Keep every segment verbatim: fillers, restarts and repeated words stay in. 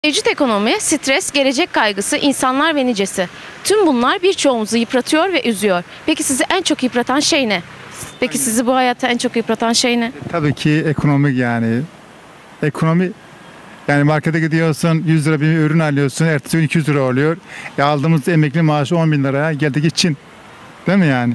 Mevcut ekonomi, stres, gelecek kaygısı, insanlar ve nicesi. Tüm bunlar birçoğumuzu yıpratıyor ve üzüyor. Peki sizi en çok yıpratan şey ne? Peki sizi bu hayatta en çok yıpratan şey ne? Tabii ki ekonomik yani. Ekonomi yani markete gidiyorsun yüz lira bir ürün alıyorsun, ertesi gün iki yüz lira oluyor. E aldığımız emekli maaşı on bin liraya geldik için. Değil mi yani?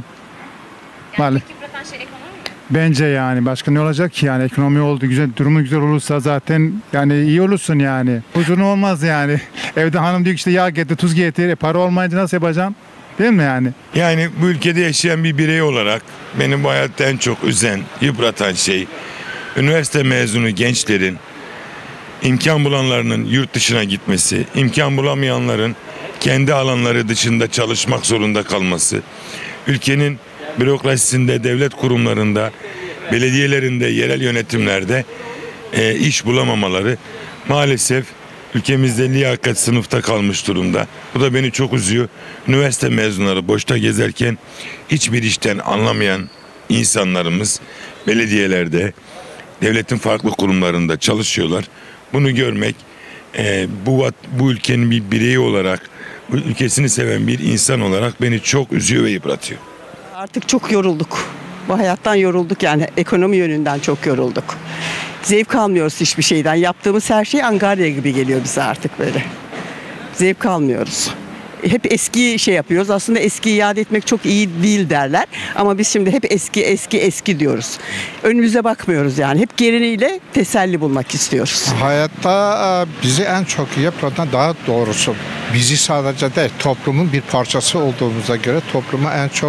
Yani tek yıpratan şey ekonomi mi? Bence yani başka ne olacak ki yani ekonomi oldu güzel durumu güzel olursa zaten yani iyi olursun yani. Huzurun olmaz yani. Evde hanım diyor ki işte yağ getir tuz getir e para olmayınca nasıl yapacağım? Değil mi yani? Yani bu ülkede yaşayan bir birey olarak benim bu hayatta en çok üzen, yıpratan şey üniversite mezunu gençlerin imkan bulanlarının yurt dışına gitmesi, imkan bulamayanların kendi alanları dışında çalışmak zorunda kalması, ülkenin bürokrasisinde, devlet kurumlarında, belediyelerinde, yerel yönetimlerde e, iş bulamamaları maalesef ülkemizde liyakat sınıfta kalmış durumda. Bu da beni çok üzüyor. Üniversite mezunları boşta gezerken hiçbir işten anlamayan insanlarımız belediyelerde, devletin farklı kurumlarında çalışıyorlar. Bunu görmek e, bu, bu ülkenin bir bireyi olarak, bu ülkesini seven bir insan olarak beni çok üzüyor ve yıpratıyor. Artık çok yorulduk. Bu hayattan yorulduk yani ekonomi yönünden çok yorulduk. Zevk almıyoruz hiçbir şeyden. Yaptığımız her şey angarya gibi geliyor bize artık böyle. Zevk almıyoruz. Hep eski şey yapıyoruz. Aslında eski iade etmek çok iyi değil derler. Ama biz şimdi hep eski eski eski diyoruz. Önümüze bakmıyoruz yani. Hep geriliyle teselli bulmak istiyoruz. Hayatta bizi en çok yıpratan, daha doğrusu bizi sadece değil toplumun bir parçası olduğumuza göre toplumu en çok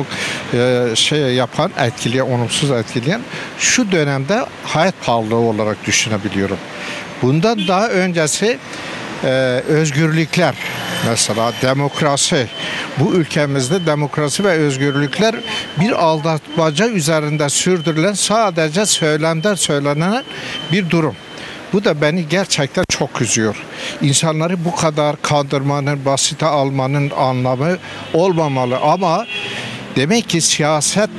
şey yapan, etkileyen, olumsuz etkileyen şu dönemde hayat pahalılığı olarak düşünebiliyorum. Bundan daha öncesi Ee, özgürlükler, mesela demokrasi, bu ülkemizde demokrasi ve özgürlükler bir aldatmaca üzerinde sürdürülen, sadece söylemden söylenen bir durum. Bu da beni gerçekten çok üzüyor. İnsanları bu kadar kandırmanın, basite almanın anlamı olmamalı ama demek ki siyaset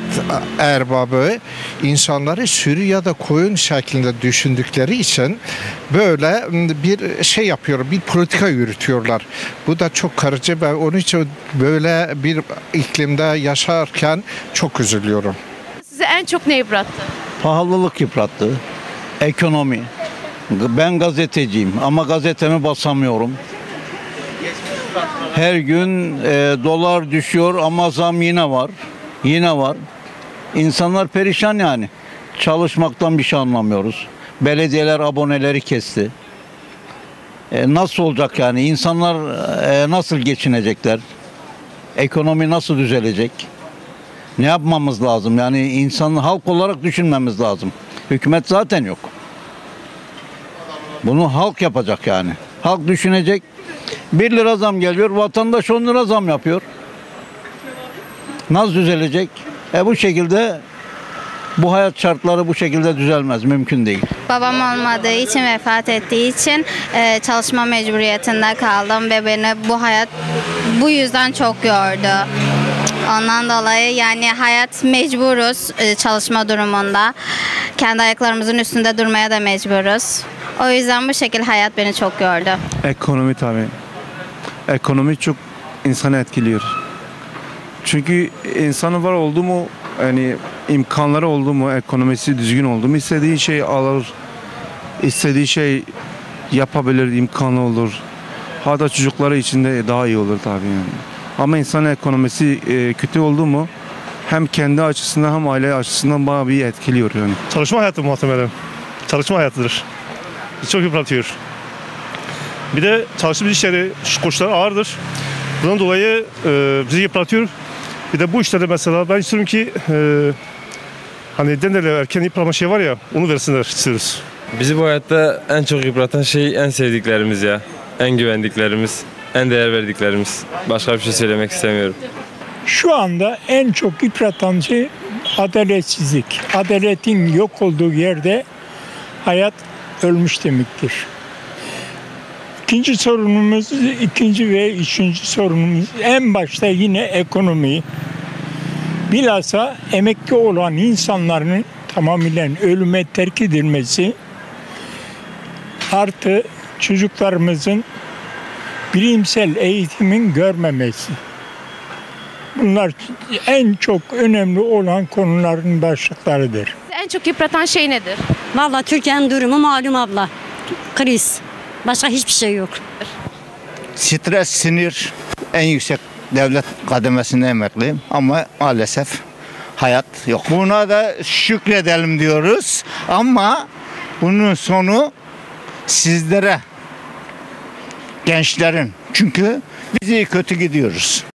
erbabı insanları sürü ya da koyun şeklinde düşündükleri için böyle bir şey yapıyor, bir politika yürütüyorlar. Bu da çok karıcı ve onun için böyle bir iklimde yaşarken çok üzülüyorum. Sizi en çok ne yıprattı? Pahalılık yıprattı, ekonomi. Ben gazeteciyim ama gazetemi basamıyorum. Her gün e, dolar düşüyor ama zam yine var. Yine var. İnsanlar perişan yani. Çalışmaktan bir şey anlamıyoruz. Belediyeler aboneleri kesti. E, nasıl olacak yani? İnsanlar e, nasıl geçinecekler? Ekonomi nasıl düzelecek? Ne yapmamız lazım? Yani insan halk olarak düşünmemiz lazım. Hükümet zaten yok. Bunu halk yapacak yani. Halk düşünecek. Bir lira zam geliyor, vatandaş on lira zam yapıyor. Nasıl düzelecek? E bu şekilde, bu hayat şartları bu şekilde düzelmez, mümkün değil. Babam olmadığı için, vefat ettiği için e, çalışma mecburiyetinde kaldım ve beni bu hayat bu yüzden çok yordu. Ondan dolayı yani hayat mecburuz e, çalışma durumunda. Kendi ayaklarımızın üstünde durmaya da mecburuz. O yüzden bu şekilde hayat beni çok yordu. Ekonomi tabii. Ekonomi çok insanı etkiliyor. Çünkü insanın var oldu mu, yani imkanları oldu mu, ekonomisi düzgün oldu mu, istediği şeyi alır, istediği şey yapabilir, imkanı olur. Hatta çocukları için de daha iyi olur tabii yani. Ama insanın ekonomisi e, kötü oldu mu, hem kendi açısından hem aile açısından bayağı bir etkiliyor yani. Çalışma hayatı muhtemelen. Çalışma hayatıdır. Çok yıpratıyor. Bir de çalıştığımız iş yeri koşulları ağırdır. Bundan dolayı e, bizi yıpratıyor. Bir de bu işlerde mesela ben istiyorum ki e, hani denirler erken yıprama şey var ya, onu versinler istiyoruz. Bizi bu hayatta en çok yıpratan şey en sevdiklerimiz ya. En güvendiklerimiz, en değer verdiklerimiz. Başka bir şey söylemek istemiyorum. Şu anda en çok yıpratan şey adaletsizlik. Adaletin yok olduğu yerde hayat ölmüş demektir. İkinci sorunumuz, ikinci ve üçüncü sorunumuz en başta yine ekonomi. Bilhassa emekli olan insanların tamamen ölüme terk edilmesi artı çocuklarımızın bilimsel eğitimin görmemesi. Bunlar en çok önemli olan konuların başlıklarıdır. Sizi en çok yıpratan şey nedir? Vallahi Türkiye'nin durumu malum abla. Kriz. Başka hiçbir şey yok. Stres, sinir, en yüksek devlet kademesinde emekliyim ama maalesef hayat yok. Buna da şükredelim diyoruz ama bunun sonu sizlere, gençlerin. Çünkü biz iyi kötü gidiyoruz.